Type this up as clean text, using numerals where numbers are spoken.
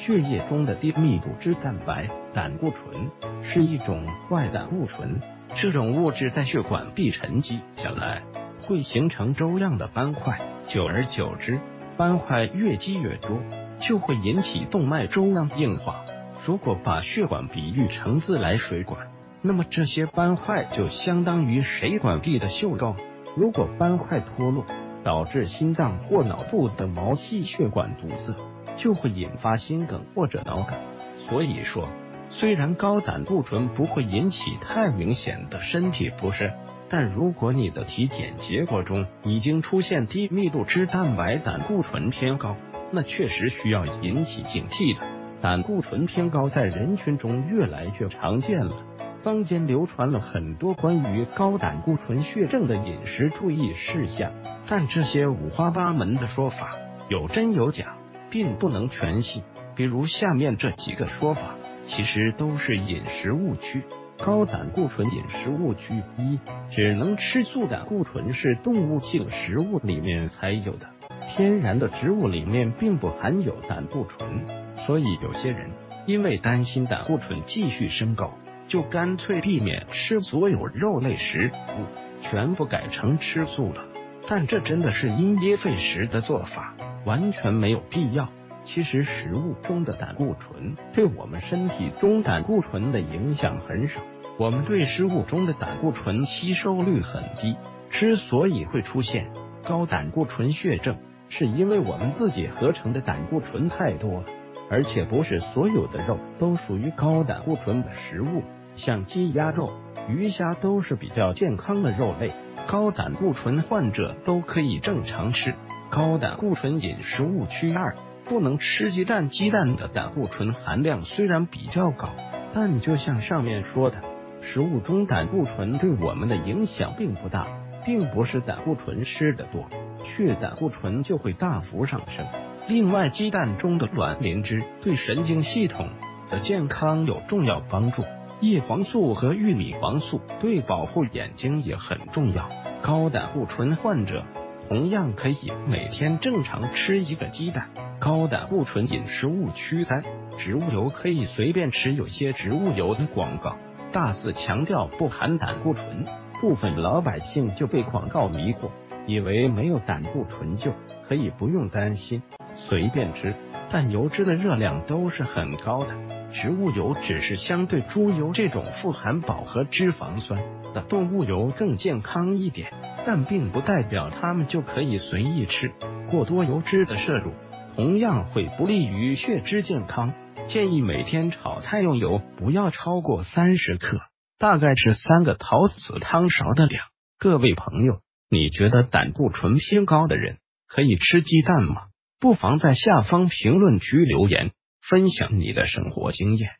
血液中的低密度脂蛋白胆固醇是一种坏胆固醇，这种物质在血管壁沉积下来，会形成粥样的斑块，久而久之，斑块越积越多，就会引起动脉粥样硬化。如果把血管比喻成自来水管，那么这些斑块就相当于水管壁的锈垢。如果斑块脱落，导致心脏或脑部的毛细血管堵塞，就会引发心梗或者脑梗。所以说，虽然高胆固醇不会引起太明显的身体不适，但如果你的体检结果中已经出现低密度脂蛋白胆固醇偏高，那确实需要引起警惕的。胆固醇偏高在人群中越来越常见了，坊间流传了很多关于高胆固醇血症的饮食注意事项，但这些五花八门的说法有真有假，并不能全信。比如下面这几个说法，其实都是饮食误区。高胆固醇饮食误区：一、只能吃素胆固醇是动物性食物里面才有的，天然的植物里面并不含有胆固醇，所以有些人因为担心胆固醇继续升高，就干脆避免吃所有肉类食物，全部改成吃素了。但这真的是因噎废食的做法，完全没有必要。其实食物中的胆固醇对我们身体中胆固醇的影响很少，我们对食物中的胆固醇吸收率很低。之所以会出现高胆固醇血症，是因为我们自己合成的胆固醇太多了，而且不是所有的肉都属于高胆固醇的食物，像鸡鸭肉、鱼虾都是比较健康的肉类，高胆固醇患者都可以正常吃。高胆固醇饮食误区二：不能吃鸡蛋。鸡蛋的胆固醇含量虽然比较高，但就像上面说的，食物中胆固醇对我们的影响并不大，并不是胆固醇吃的多，血胆固醇就会大幅上升。另外，鸡蛋中的卵磷脂对神经系统的健康有重要帮助，叶黄素和玉米黄素对保护眼睛也很重要。高胆固醇患者同样可以每天正常吃一个鸡蛋。高胆固醇饮食误区三：植物油可以随便吃。有些植物油的广告大肆强调不含胆固醇，部分老百姓就被广告迷惑，以为没有胆固醇就可以不用担心随便吃，但油脂的热量都是很高的。植物油只是相对猪油这种富含饱和脂肪酸的动物油更健康一点，但并不代表它们就可以随意吃。过多油脂的摄入同样会不利于血脂健康，建议每天炒菜用油不要超过30克，大概是3个陶瓷汤勺的量。各位朋友，你觉得胆固醇偏高的人可以吃鸡蛋吗？不妨在下方评论区留言，分享你的生活经验。